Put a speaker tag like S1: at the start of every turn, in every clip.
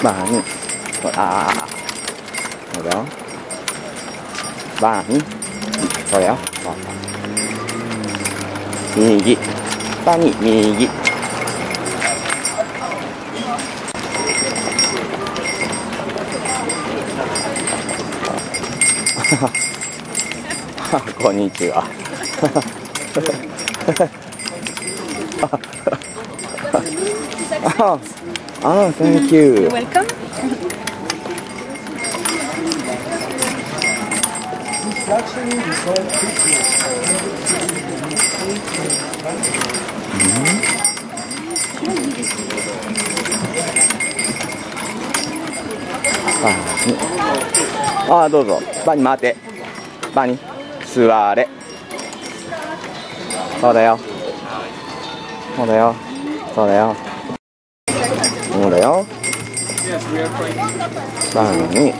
S1: バーに、そうだよ。バーに、そうだよ。右、バーに右。こんにちは。Thank you.
S2: You're welcome.
S1: Ah, どうぞ。バーに回って。バーに座れ。そうだよ。そうだよ。そうだよ。そうだよ。バーに。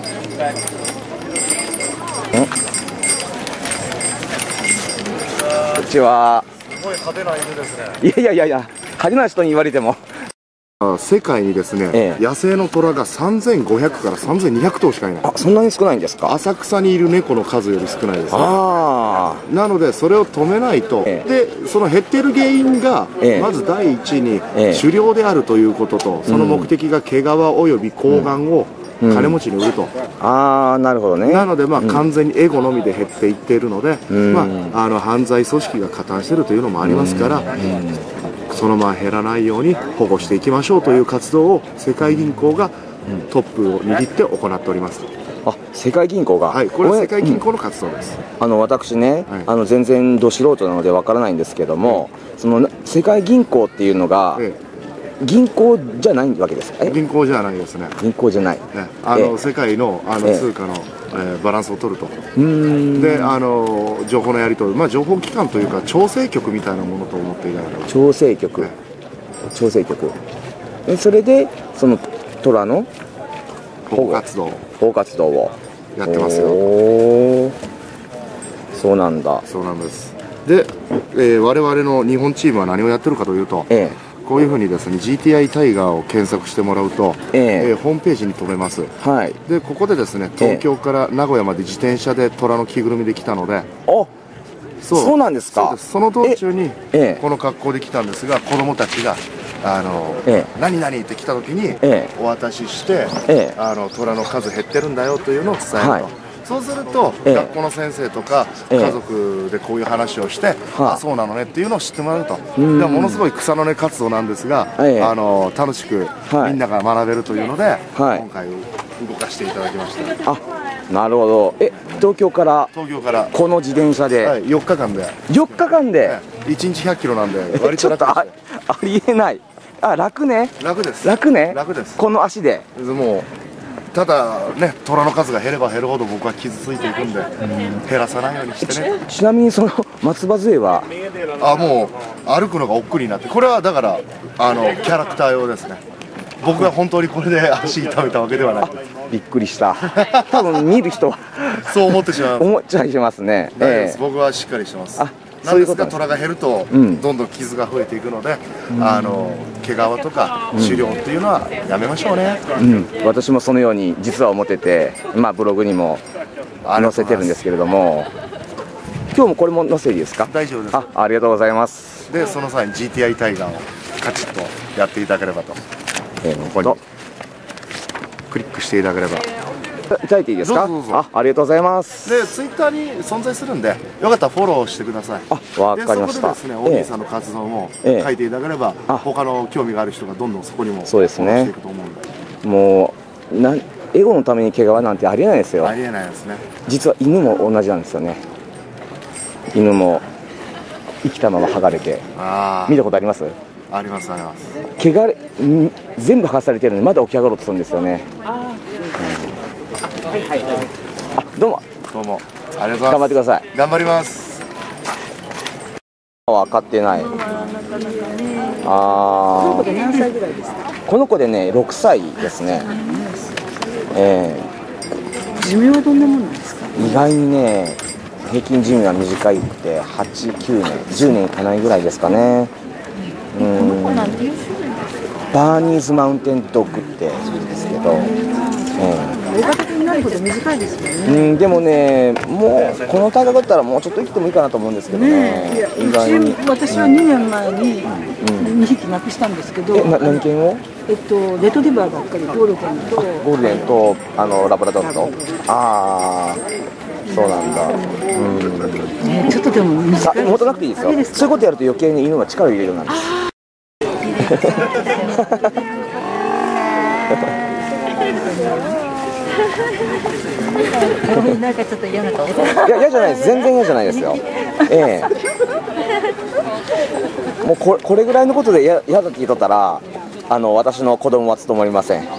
S1: こんにちは。
S3: すごい派手な犬ですね。
S1: いや、派手な人に言われても。
S3: 世界にですね、野生の虎が3500から3200頭しかいない。
S1: そんなに少ないんですか？
S3: 浅草にいる猫の数より少ないですね。
S1: な
S3: のでそれを止めないと、でその減っている原因が、まず第一に、狩猟であるということと、その目的が毛皮および睾丸を金持ちに売ると。
S1: なるほどね。
S3: なので、完全にエゴのみで減っていっているので、犯罪組織が加担しているというのもありますから、そのまま減らないように保護していきましょうという活動を世界銀行がトップを握って行っております。
S1: 世界銀行が、
S3: はい、これは世界銀行の活動です。
S1: 私ね、全然ど素人なのでわからないんですけども、その世界銀行っていうのが、銀行じゃないわけですか？
S3: 銀行じゃないですね。
S1: 銀行じゃない。
S3: 世界の通貨のバランスを取ると。で、情報のやり取り、情報機関というか調整局みたいなものと思っていただければ。
S1: 調整局。調整局。それでその虎の
S3: 保護活動
S1: を
S3: やってますよ。
S1: そうなんだ。
S3: そうなんです。で、我々の日本チームは何をやってるかというと。こういうふうにですね GTI タイガーを検索してもらうと、ホームページに飛べます。でここでですね東京から名古屋まで自転車で虎の着ぐるみで来たので、
S1: そうなんですか。
S3: その道中にこの格好で来たんですが、子供たちが何々って来た時にお渡しして、虎の数減ってるんだよというのを伝えると。そうすると、学校の先生とか家族でこういう話をして、そうなのねっていうのを知ってもらうと。でもものすごい草の根活動なんですが、楽しくみんなが学べるというので、今回動かしていただきました。
S1: なるほど。東京からこの自転車で、
S3: 4日間で
S1: 1
S3: 日100キロなんで割
S1: と楽です。ありえない。楽ね。
S3: 楽です。
S1: 楽ね。
S3: 楽です。
S1: この足で
S3: もうただね、虎の数が減れば減るほど僕は傷ついていくんで、減らさないようにしてね。
S1: ちなみにその松葉杖は
S3: もう歩くのが億劫になって、これはだからキャラクター用ですね。僕が本当にこれで足痛めたわけではない。
S1: びっくりした。多分見る人は
S3: そう思ってしまう。
S1: 思っちゃいますね。
S3: 僕はしっかりしてます。なんですが虎が減るとどんどん傷が増えていくので、毛皮とか狩猟っていうのはやめましょうね。
S1: 私もそのように実は思ってて、ブログにも載せてるんですけれども、今日もこれも載せていいですか？
S3: 大丈夫です。
S1: ありがとうございます。
S3: でその際に GTI タイガーをカチッとやっていただければと。ここにクリックしていただければ。
S1: いただいていいですか？
S3: どうぞ。
S1: ありがとうございます。
S3: でツイッターに存在するんで、よかったらフォローしてください。
S1: わかりました。
S3: でそこでですね、お兄さんの活動も書いていただければ、他の興味がある人がどんどんそこにもフォローしていくと思うんで。
S1: もうエゴのために毛皮なんてありえないですよ。
S3: ありえないですね。
S1: 実は犬も同じなんですよね。犬も生きたまま剥がれて。見たことあります？
S3: ありますあります。
S1: 毛が全部剥がされてるのにまだ起き上がろうとするんですよね。どうも
S3: どうもありがとうございます。
S1: 頑張ってください。
S3: 頑張ります。
S1: 分かってない。
S2: この子で何歳ぐらいですか？
S1: この子でね6歳ですね。
S2: 寿命はどんなもんなんですか？
S1: 意外にね平均寿命は短くて8、9年、10年いかないぐらいですかね。
S2: この子なんていう種類ですか？
S1: バーニーズマウンテンドッグってそうですけど、 ど、
S2: 大型になるほど短いですよね。
S1: でもね、もうこの体格だったらもうちょっと生きてもいいかなと思うんですけどね。意外に。
S2: 私は2年前に2匹亡くしたんですけど。
S1: 何犬を？
S2: レトリバーばっかり、ゴールデンと。
S1: ゴールデンとラブラドッグと。ああ、そうなんだ。
S2: ちょっとでも短い。
S1: 持たなくていいですよ。そういうことやると余計に犬が力を入れるようになるんです。
S4: なんかちょっと嫌な顔。
S1: いや、嫌じゃないです。全然嫌じゃないですよ。もうこれぐらいのことで嫌だと聞いとったら、私の子供は務まりません。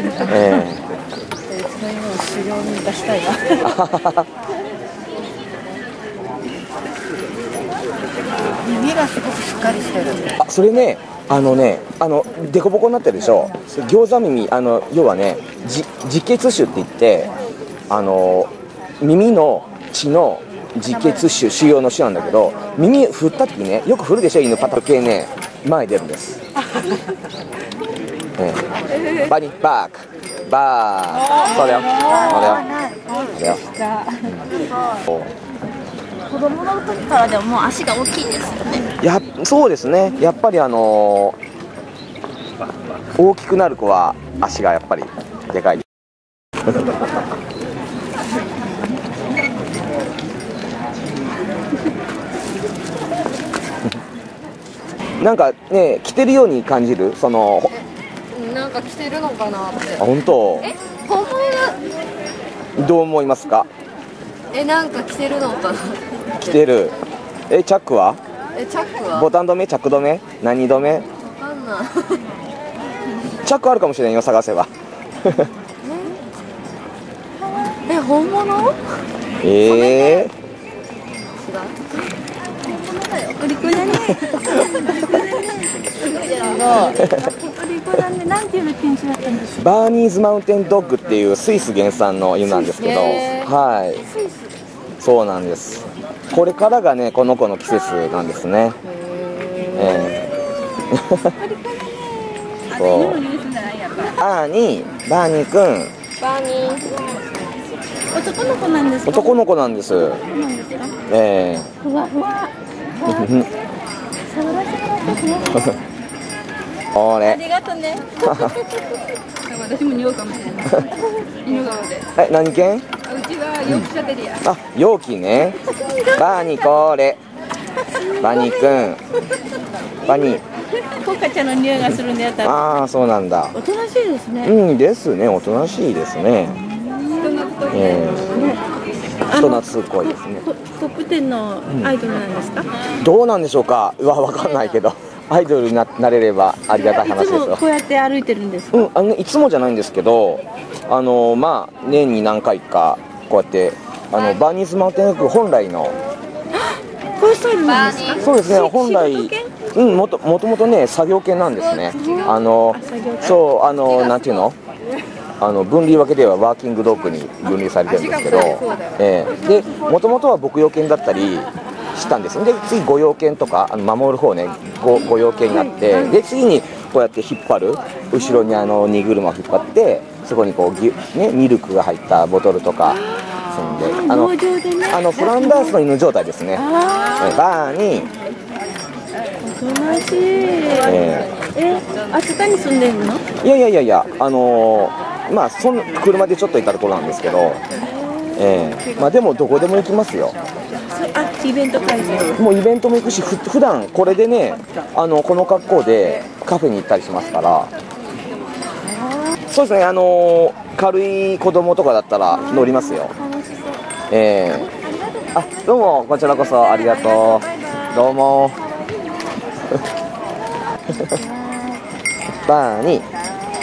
S4: 耳がすごくしっかりしてる。
S1: それね、デコボコになってるでしょ。餃子耳、要はね、自血腫って言って、耳の血の自血腫、腫瘍の腫なんだけど、耳振った時ね、よく振るでしょ、犬パタ系ね、前出るんです。バニーバックバー、そうだよ、そうだよ。
S4: 子供の時からでももう足が大きいですよね。
S1: そうですね。やっぱり大きくなる子は足がやっぱりでかい。なんかね、着てるように感じる、
S4: なんか着てるのかなって。
S1: 本当？
S4: 本物
S1: どう思いますか？
S4: なんか着てるのかな。
S1: 着てる。チャックは？
S4: チャックは？
S1: ボタン止め、チャック止め、何止め？
S4: わかんない。
S1: チャックあるかもしれんよ、探せば。
S4: 本物？
S1: 違う。
S4: 売り子だね。なんていう犬種だったんですか？
S1: バーニーズマウンテンドッグっていうスイス原産の犬なんですけど、はい、そうなんです。これからがね、この子の季節なんですね。そう。バーニーくん。
S4: バーニー。男の子なんですか？
S1: 男の子なんです。
S4: ふわふわ。
S1: あれ。
S4: ありがとうね。私も匂うかもしれない。犬顔で。
S1: 何犬？
S4: うちはヨークシャテリア。
S1: 容器ね。バーニーこれ。バニーくん。バニー。
S4: コカちゃんの匂いがするんでやったら。
S1: そうなんだ。
S4: おとなしいですね。
S1: ですね。おとなしいですね。人懐っこいですね。
S4: トップ10のアイドルなんですか？
S1: どうなんでしょうか。わかんないけど。アイドルになれればありがたい話ですよ。いつも
S4: こうやって歩いてるんですか？
S1: いつもじゃないんですけど、年に何回かこうやってバーニーズマウンテンドッグ本来の
S4: こういうスタイルなんですか？
S1: そうですね。本来もともとね作業犬なんですね。なんていうの？分類分けではワーキングドッグに分類されてるんですけど、でもともとは牧羊犬だったりしたんです。で次御用犬とか守る方ね、御用犬になって、で次にこうやって引っ張る、後ろに荷車を引っ張って、そこにこうミルクが入ったボトルとか積んで、フランダースの犬状態ですね。バーニー。
S4: おとなしい。秋田に住んでるの？
S1: いや、車でちょっと行ったところなんですけど、でもどこでも行きますよ。
S4: イベント会場。
S1: もうイベントも行くし、普段これでね、この格好でカフェに行ったりしますから。そうですね、軽い子供とかだったら乗りますよ。どうも、こちらこそありがとう。どうも。バーニー。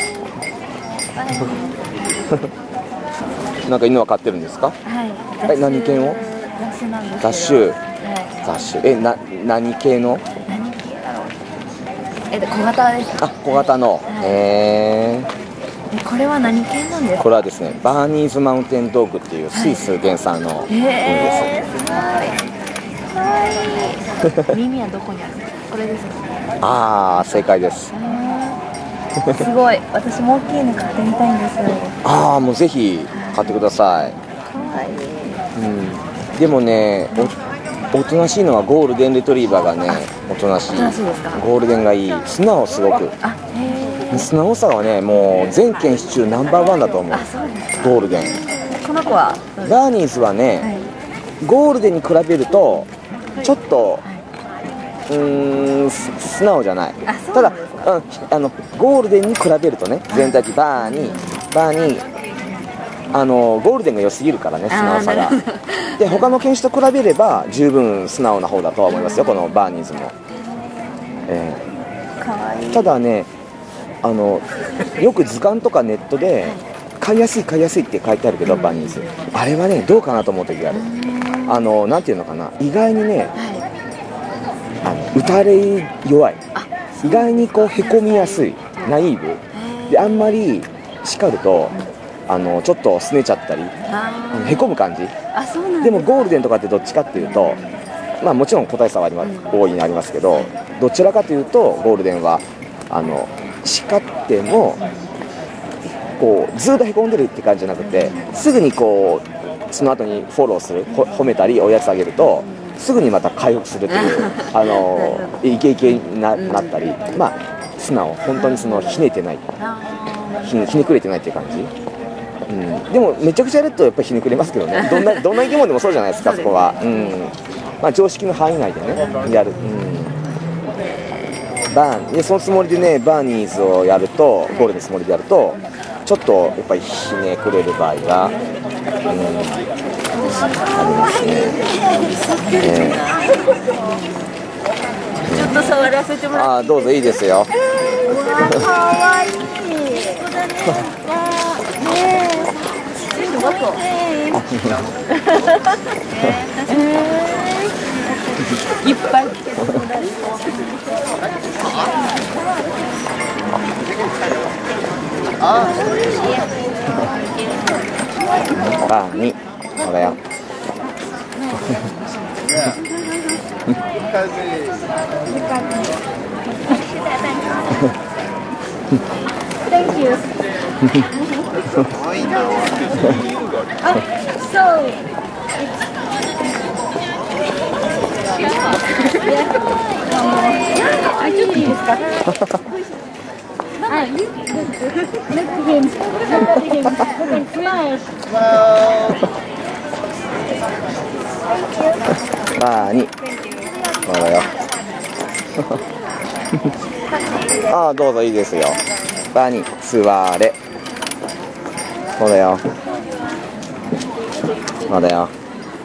S1: なんか犬は飼ってるんですか？
S4: はい。
S1: 何犬を？雑種。雑種。何系の？
S4: 小型です。
S1: 小型の。
S4: これは何系なんですか？
S1: これはですね、バーニーズマウンテンドッグっていうスイス原産の犬です。
S4: かわいい。耳はどこにあるんですか？これですか？
S1: 正解です。
S5: すごい、私も大きいの買ってみたいんですよ。
S1: ああ、もうぜひ買ってください。でもね、おとなしいのはゴールデンレトリーバーがね、おとなしい。ゴールデンがいい。素直すごく。素直さはね、もう全犬種中ナンバーワンだと思う。ゴールデン。
S5: この子は
S1: バーニーズはね、ゴールデンに比べるとちょっと素直じゃない。ただゴールデンに比べるとね、全体的にバーニーゴールデンが良すぎるからね、素直さが。で他の犬種と比べれば十分素直な方だとは思いますよ、このバーニーズも。ただね、よく図鑑とかネットで飼いやすいって書いてあるけど、バーニーズあれはね、どうかなと思う時がある。なんていうのかな、意外にね、打たれ弱い、意外にこうへこみやすい、ナイーブで、あんまり叱るとちょっと拗ねちゃったりへこむ感じ。でもゴールデンとかってどっちかっていうと、まあもちろん個体差は大いにありますけど、どちらかというとゴールデンは叱ってもこうずっとへこんでるって感じじゃなくて、すぐにこうその後にフォローする、褒めたりおやつあげるとすぐにまた回復するっていうイケイケになったり、まあ素直、本当にそのひねてない、ひねくれてないっていう感じ。でもめちゃくちゃやるとやっぱりひねくれますけどね。どんな生き物でもそうじゃないですか、そこは。まあ常識の範囲内でねやる。でそのつもりでね、バーニーズをやると、ゴールデンのつもりでやるとちょっとやっぱりひねくれる場合がありますね。
S5: ちょっと触らせてもらって。
S1: どうぞ、いいですよ。
S5: かわいい。いっぱい。
S1: バーにこれよ。
S5: Thank you. So. あ、ちょっといいですか。
S1: バーにこれよ。どうぞ、いいですよ。バーに座れ。そうだよ。そうだよ。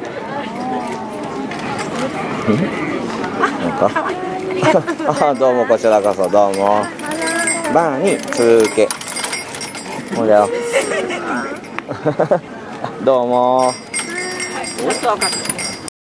S1: なんかどうも、こちらこそどうも。バーにつけ。そうだよ。どうも。